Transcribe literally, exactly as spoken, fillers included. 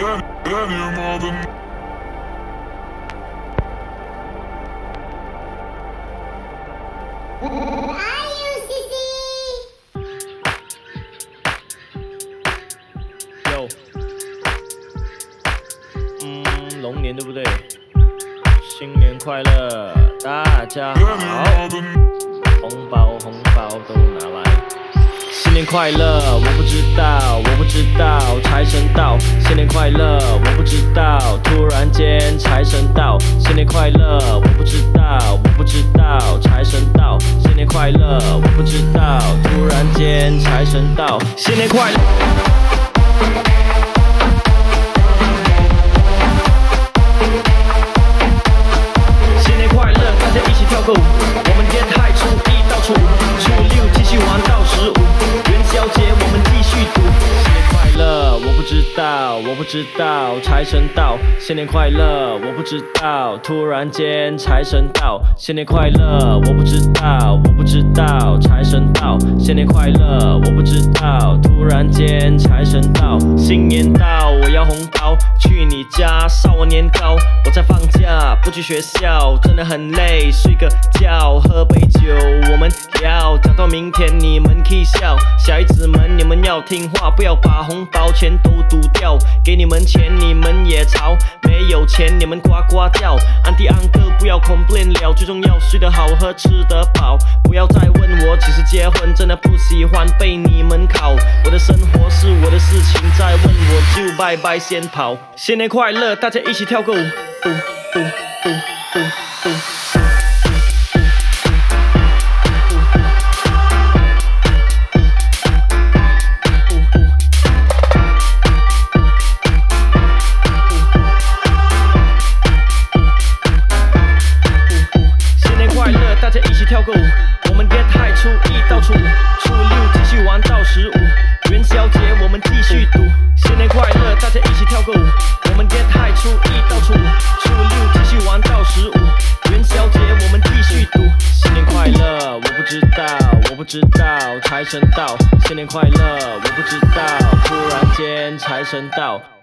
有，嗯，龙年对不对？新年快乐，大家好！红包红包都拿来！新年快乐，我不知道，我不知道，财神到！新年快乐，我不知道，突然间财神到！新年快乐，我不知道，我不知道，财神到！新年快乐，我不知道，突然间财神到！新年快乐！新年快乐，大家一起跳个舞，我们天亥初一到初五，初六继续玩到十五，元宵节我们继续赌。新年快乐，我不知道，我不知道，财神到！新年快乐，我不知道，突然间财神到！新年快乐，我不知道，我不知道，财神到！新年快乐，我不知道，突然间财神到！新年到，我要红包，去你家烧我年糕。我在放假，不去学校，真的很累，睡个觉，喝杯酒，我们聊，讲到明天你们可以笑。小孩子们，你们要听话，不要把红包钱都赌掉。给你们钱，你们也吵，没有钱你们呱呱叫。安迪安哥不要 complain 了，最重要睡得好，喝吃得饱。不要再问我几时结婚，真的不喜欢被你们考。我的生活是我的事情，再问我就拜拜先跑。新年快乐，大家一起跳个舞，舞舞舞舞舞。大家一起跳个舞，我们天亥初一到初五，初六继续玩到十五，元宵节我们继续赌。新年快乐，大家一起跳个舞，我们天亥初一到初五，初六继续玩到十五，元宵节我们继续赌。新年快乐，我不知道，我不知道，财神到！新年快乐，我不知道，突然间财神到！